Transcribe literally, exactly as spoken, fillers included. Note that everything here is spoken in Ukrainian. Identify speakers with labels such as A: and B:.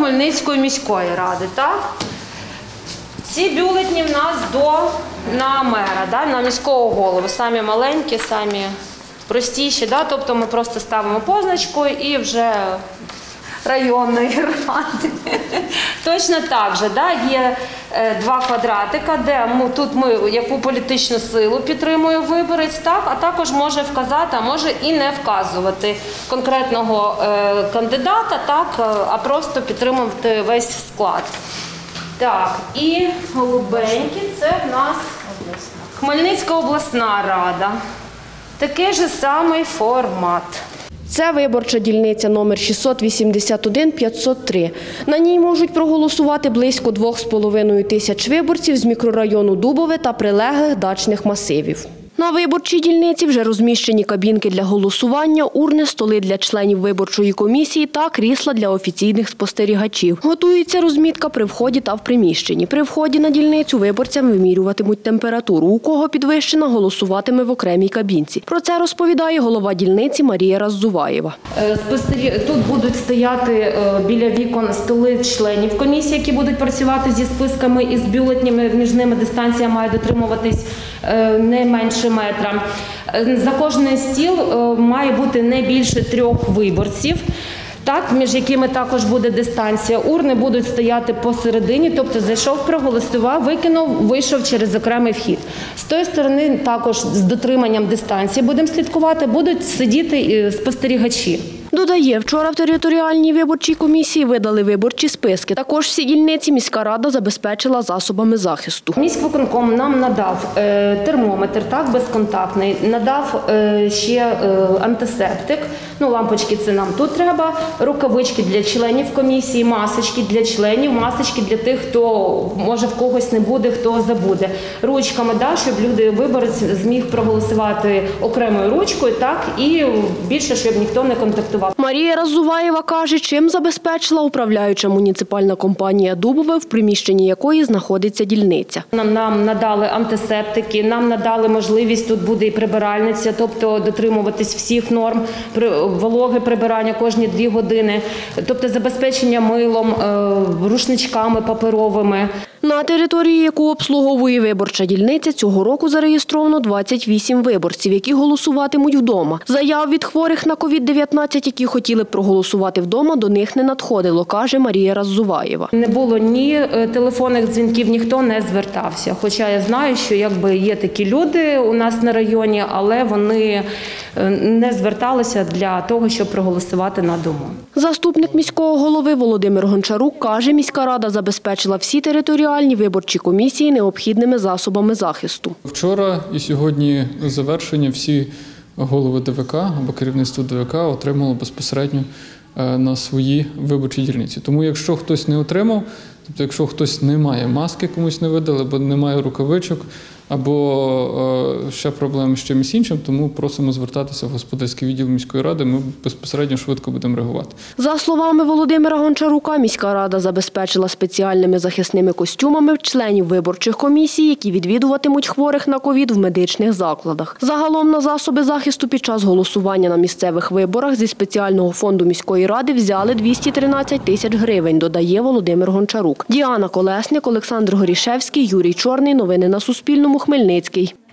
A: Хмельницької міської ради. Так? Ці бюлетні в нас до, на мера, да, на міського голову. Самі маленькі, самі простіші. Да? Тобто ми просто ставимо позначку і вже районної ради. Точно так же, да? Є е, два квадратика, де ми, тут ми яку політичну силу підтримує виборець, так? А також може вказати, а може і не вказувати конкретного е, кандидата, так? А просто підтримувати весь склад. Так, і голубенькі – це в нас Хмельницька обласна рада. Такий же самий формат.
B: Це виборча дільниця номер шістсот вісімдесят один п'ятсот три. На ній можуть проголосувати близько двох з половиною тисяч виборців з мікрорайону Дубове та прилеглих дачних масивів. На виборчій дільниці вже розміщені кабінки для голосування, урни, столи для членів виборчої комісії та крісла для офіційних спостерігачів. Готується розмітка при вході та в приміщенні. При вході на дільницю виборцям вимірюватимуть температуру. У кого підвищена, голосуватиме в окремій кабінці. Про це розповідає голова дільниці Марія Раззуваєва.
A: Тут будуть стояти біля вікон столи членів комісії, які будуть працювати зі списками і з бюлетнями. Між ними дистанція має дотримуватись не менше метра. За кожний стіл має бути не більше трьох виборців, так, між якими також буде дистанція. Урни будуть стояти посередині, тобто зайшов, проголосував, викинув, вийшов через окремий вхід. З тої сторони також з дотриманням дистанції будемо слідкувати, будуть сидіти спостерігачі.
B: Додає, вчора в територіальній виборчій комісії видали виборчі списки. Також всі дільниці міська рада забезпечила засобами захисту.
A: Міськвиконком нам надав е, термометр, так, безконтактний, надав е, ще е, антисептик, ну лампочки це нам тут треба, рукавички для членів комісії, масочки для членів, масочки для тих, хто, може в когось не буде, хто забуде. Ручками, да, щоб люди, виборець зміг проголосувати окремою ручкою, так, і більше, щоб ніхто не контактував.
B: Марія Раззуваєва каже, чим забезпечила управляюча муніципальна компанія «Дубове», в приміщенні якої знаходиться дільниця.
A: Нам, нам надали антисептики, нам надали можливість, тут буде і прибиральниця, тобто дотримуватись всіх норм, вологе прибирання кожні дві години, тобто забезпечення милом, рушничками паперовими.
B: На території, яку обслуговує виборча дільниця, цього року зареєстровано двадцять вісім виборців, які голосуватимуть вдома. Заяв від хворих на ковід дев'ятнадцять, які хотіли б проголосувати вдома, до них не надходило, каже Марія Раззуваєва.
A: Не було ні телефонних дзвінків, ніхто не звертався. Хоча я знаю, що якби є такі люди у нас на районі, але вони не зверталися для того, щоб проголосувати на дому.
B: Заступник міського голови Володимир Гончарук каже, міська рада забезпечила всі територіальні виборчі комісії необхідними засобами захисту.
C: Вчора і сьогодні завершення всі голови ДВК або керівництво ДВК отримало безпосередньо на свої виборчі дільниці. Тому якщо хтось не отримав, тобто якщо хтось не має маски, комусь не видали, або не має рукавичок, або ще проблеми з чимось іншим, тому просимо звертатися в господарський відділ міської ради, ми безпосередньо швидко будемо реагувати.
B: За словами Володимира Гончарука, міська рада забезпечила спеціальними захисними костюмами членів виборчих комісій, які відвідуватимуть хворих на ковід в медичних закладах. Загалом на засоби захисту під час голосування на місцевих виборах зі спеціального фонду міської ради взяли двісті тринадцять тисяч гривень, додає Володимир Гончарук. Діана Колесник, Олександр Горішевський, Юрій Чорний. Новини на Суспільному. Хмельницький.